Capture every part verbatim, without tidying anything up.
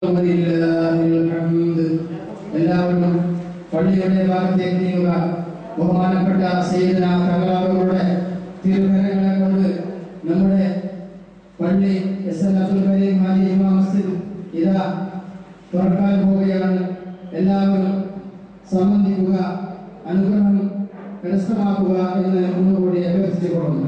എല്ലാവരും പള്ളിയുടെ ഭാഗത്തേക്ക് നീങ്ങുക. ബഹുമാനപ്പെട്ട സയ്യിദന തങ്ങളവരുടെ തിരുകരങ്ങളെ കൊണ്ട് നമ്മുടെ പള്ളി എസ് എൻ അബ്ദുൽ കരീം ഹാജി ജുമാ മസ്ജിദ് ഇതാ തുറക്കാൻ പോവുകയാണ്. എല്ലാവരും സംബന്ധിക്കുക, അനുഗ്രഹം കരസ്ഥമാക്കുക എന്ന് ഒന്നുകൂടി അഭ്യർത്ഥിച്ചുകൊള്ളുന്നു.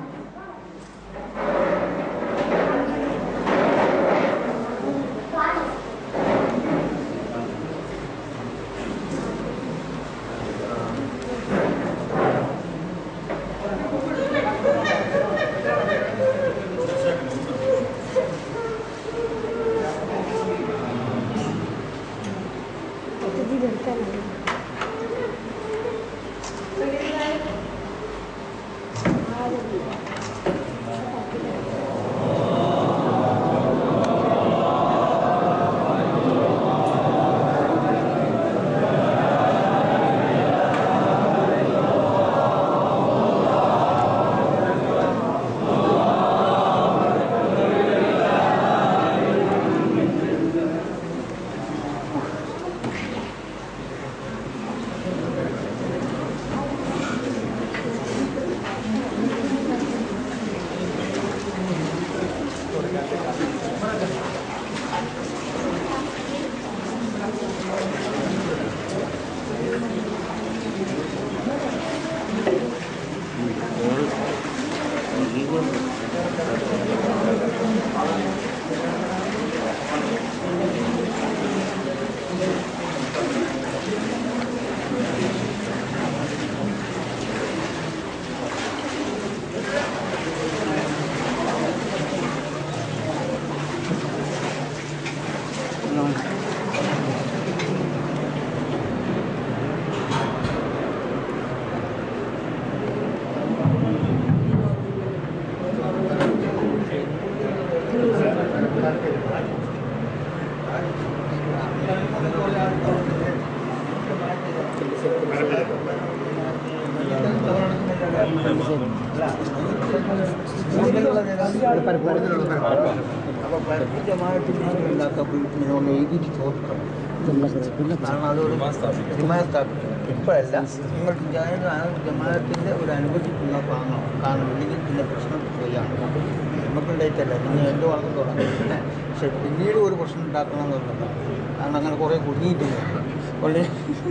കാരണം അതൊരു സ്ഥാപിക്കും. ഇപ്പോഴല്ല, നിങ്ങൾ ജമാഅത്തിന്റെ ഒരു അനുമതിക്കുള്ള വാങ്ങണം. കാരണം ഇല്ലെങ്കിൽ പിന്നെ പ്രശ്നം ചെയ്യാണ് നമുക്കുണ്ടായിട്ടല്ല, നിങ്ങൾ എന്തോ വളർന്നു തുടങ്ങുന്നില്ല. പക്ഷെ പിന്നീട് ഒരു പ്രശ്നം ഉണ്ടാക്കണം എന്നുള്ളത്. കാരണം അങ്ങനെ കുറേ കുടുങ്ങിയിട്ടില്ല. അതുകൊണ്ട്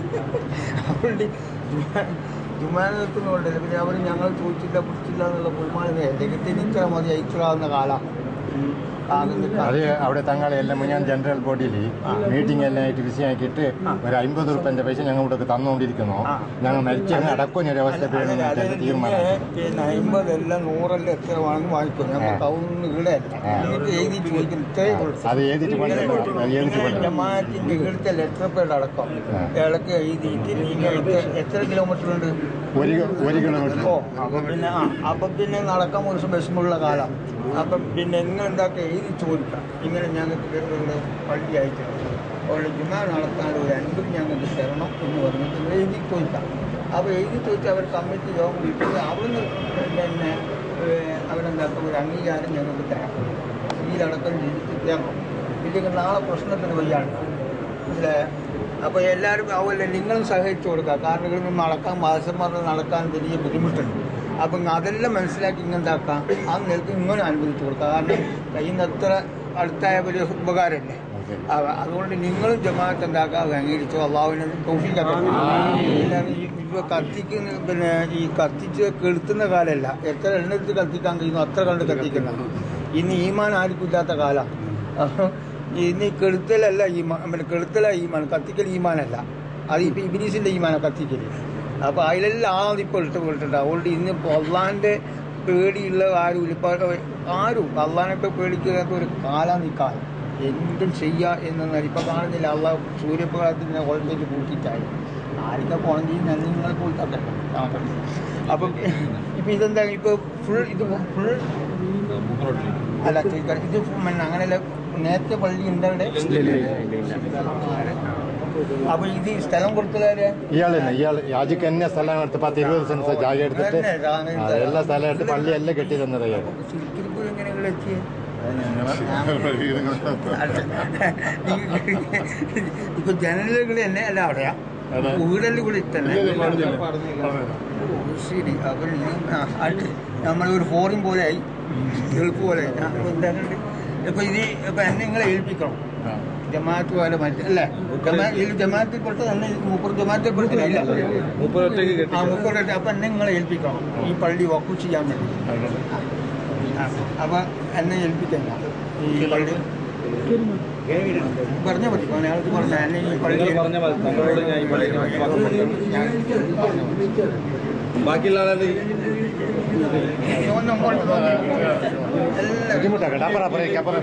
അതുകൊണ്ട് ജുമാനത്തുന്നുണ്ടല്ലോ. പിന്നെ അവർ ഞങ്ങൾ ചോദിച്ചില്ല പിടിച്ചില്ല എന്നുള്ള കുൽമാനെ അല്ലെങ്കിൽ തിരിച്ചറ മതി അയച്ചുള്ള കാലം. അത് അവിടെ തങ്ങളെ എല്ലാം ഞാൻ ജനറൽ ബോഡിയിൽ മീറ്റിംഗ് എല്ലാം ആയിട്ട് വിഷയമാക്കിയിട്ട് ഒരു അമ്പത് റുപ്യന്റെ പൈസ ഞങ്ങൾ ഇവിടെ തന്നുകൊണ്ടിരിക്കുന്നു. ഞങ്ങൾ മരിച്ചങ്ങ് അടക്കുന്ന ഒരു അവസ്ഥ തീരുമാനം. പിന്നെ അമ്പതെല്ലാം നൂറെല്ലാം എത്ര വേണമെന്ന് വാങ്ങിക്കും. നമുക്ക് അതൊന്നും ഇവിടെ എഴുതി ചോദിക്കും. അത് എഴുതിയിട്ട് ജമാഅത്തിന്റെ ഇവിടുത്തെ ലെറ്റർ പേഡ് അടക്കം ഇളക്ക് എഴുതിയിട്ട് നിങ്ങൾ എത്ര കിലോമീറ്റർ ഉണ്ട്? ഒരു ഒരു കിലോമീറ്റർ. ഓ അപ്പൊ പിന്നെ ആ അപ്പൊ പിന്നെ നടക്കാൻ ഒരു വിഷമമുള്ള കാലം. അപ്പം പിന്നെ എങ്ങനെ ഉണ്ടാക്കി എഴുതി ചോദിക്കാം. ഇങ്ങനെ ഞങ്ങൾക്ക് ഇവിടെ പള്ളി അയച്ചിട്ടുണ്ട്, അവിടെ ജുമാ നടത്താൻ ഒരു അൻപത് ഞങ്ങൾക്ക് തരണം എന്ന് പറഞ്ഞിട്ട് എഴുതി ചോദിക്കാം. അപ്പോൾ എഴുതി ചോദിച്ചാൽ അവർ കമ്മിറ്റി യോഗം വിളിച്ചിട്ട് അവിടുന്ന് പിന്നെ അവരെന്താക്കും ഒരു അംഗീകാരം ഞങ്ങൾക്ക് തരാം. ഇതിലടക്കം ചെയ്തിട്ട് തരണം. ഇല്ലെങ്കിൽ നാളെ പ്രശ്നത്തിന് വയ്യാണ്. മനസ്സിലായ? അപ്പോൾ എല്ലാവരും അതുപോലെ നിങ്ങളും സഹായിച്ചു കൊടുക്കുക. കാരണം ഇവിടെ നടക്കാൻ മാസന്മാരുടെ നടക്കാൻ വലിയ ബുദ്ധിമുട്ടുണ്ട്. അപ്പം അതെല്ലാം മനസ്സിലാക്കി ഇങ്ങനെന്താക്കാം, ആ നിലക്ക് ഇങ്ങനെ അനുവദിച്ചു കൊടുക്കുക. കാരണം കയ്യിൽ നിന്ന് അത്ര അടുത്തായ ഒരു ഉപകാരമല്ലേ. അതുകൊണ്ട് നിങ്ങളും ജമാഅത്ത് ഉണ്ടാക്കാതെ അംഗീകരിച്ചോ. അള്ളാഹുവിനെ തൗഫീഖ്. ഇപ്പോൾ കത്തിക്കുന്ന പിന്നെ ഈ കത്തിച്ച് കെടുത്തുന്ന കാലമല്ല. എത്ര എണ്ണെടുത്ത് കത്തിക്കാൻ കഴിയുന്നു അത്ര കണ്ട് കത്തിക്കുന്ന. ഇന്ന് ഈമാൻ ആർക്കും ഇല്ലാത്ത കാലം. ഇന്ന് കെടുത്തലല്ല ഈമാൻ, പിന്നെ കെടുത്തല ഈമാൻ, കത്തിക്കൽ ഈമാനല്ല. അത് ഇപ്പം ഇബ്ലീസിൻ്റെ ഈമാനാണ് കത്തിക്കൽ. അപ്പോൾ അതിലെല്ലാം ആദ്യം ഇപ്പോൾ ഇട്ട് പോയിട്ടുണ്ട്. അതുകൊണ്ട് ഇന്നിപ്പോൾ അള്ളാഹിൻ്റെ പേടിയുള്ള ആരും ഇപ്പം ആരും അള്ളാഹിനൊക്കെ പേടിക്കാത്ത ഒരു കാലം ഈ കാലം. എന്തും ചെയ്യുക എന്നാൽ ഇപ്പം കാണുന്നില്ല. അള്ളാഹ് സൂര്യപ്രകാശത്തിൻ്റെ വോൾട്ടേജ് കൂട്ടിയിട്ടായി ആർക്കൊക്കെ ഉണങ്ങി നല്ല നിങ്ങളെ പോയിട്ടൊക്കെ കാണട്ടെ. അപ്പം ഇപ്പം ഇതെന്താ ഇപ്പോൾ ഫുൾ ഇത് ഫുൾ അല്ല ഇത് അങ്ങനെയല്ല. നേരത്തെ പള്ളി ഉണ്ടവിടെ. അപ്പൊ ഇത് സ്ഥലം കൊടുത്തതാരെ? ഇയാളെന്നെ ഇയാൾ യാജിക്ക് തന്നെ സ്ഥലം എടുത്ത് പത്ത് ഇരുപത് സെൻസ് ജാഗ എടുത്തിട്ട് എല്ലാ സ്ഥലം എടുത്ത് പള്ളി എല്ലാം കെട്ടി തന്നത്. തിരുപ്പൂർ എങ്ങനെയുള്ള എത്തിയത്? ഇപ്പൊ ജനലുകൾ തന്നെ അല്ല അവിടെയാ വീടെല്ലാം കൂടി തന്നെ ശരി. അപ്പൊ നമ്മളൊരു ഫോറിൻ പോലെ ആയി, ഗൾഫ് പോലെ ആയി. എന്താണ്ട് ഇപ്പൊ ഇത് ഇപ്പൊ എന്നെ നിങ്ങളെ ഏൽപ്പിക്കണം ജമാഅത്ത് പോലെ മറ്റേ അല്ലേ? ഇതിൽ ജമാഅത്തിൽ പെട്ട് തന്നെ മുപ്പത് ജമാഅത്തിൽ പെടുത്തില്ല ആ മുപ്പത്. അപ്പൊ എന്നെ നിങ്ങളെ ഏൽപ്പിക്കണം ഈ പള്ളി വക്കു ചെയ്യാൻ വേണ്ടി. അപ്പൊ എന്നെ ഏൽപ്പിക്കണ്ട ഈ പള്ളി പറഞ്ഞാൽ മതി. മലയാളത്തിൽ പറഞ്ഞാൽ എന്നെ ഈ പള്ളി ബാക്കിയുള്ള ആളെ ബുദ്ധിമുട്ടാക്കട്ടെ. അപ്പുറം അപ്പുറേക്ക് അപ്പുറം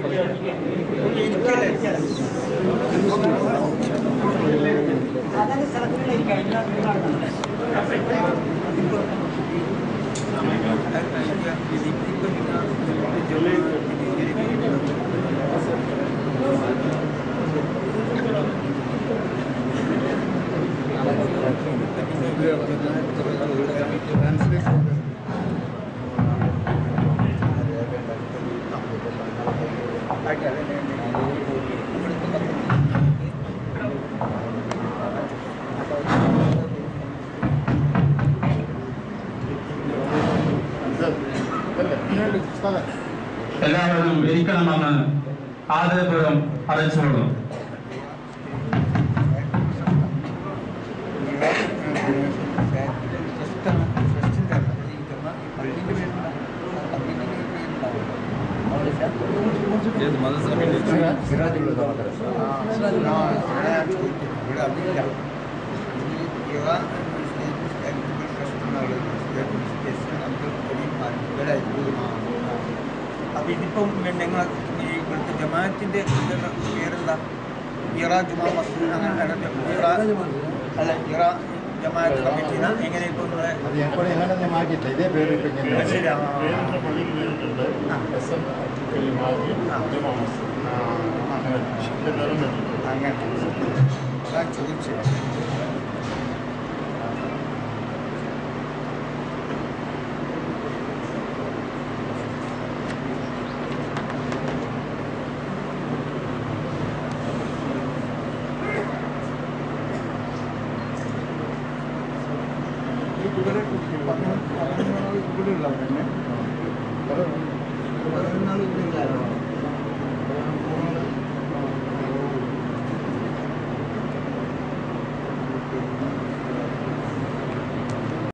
എല്ലാവരും ഇരിക്കണമെന്ന് ആദരപൂർവ്വം അറിയിച്ചുകൊള്ളുന്നു. അപ്പൊ ഇതിപ്പം നിങ്ങൾ ഈ ഇവിടുത്തെ ജമാഅത്തിന്റെ പേരെന്താ? ഇറ ജുമാ മസ്ജിദ് അങ്ങനെ അല്ല ഇറ ജമാഅത്ത് കമ്മിറ്റി എങ്ങനെ ഇപ്പൊ എങ്ങനെ മാറ്റിയില്ല ഇതേ പേര്. ശരി. അങ്ങനെ അതാ ചോദിച്ചത്. ഇവിടെ ഇവിടെ ഉള്ളവർ തന്നെ ഇവിടെ ഇവിടെ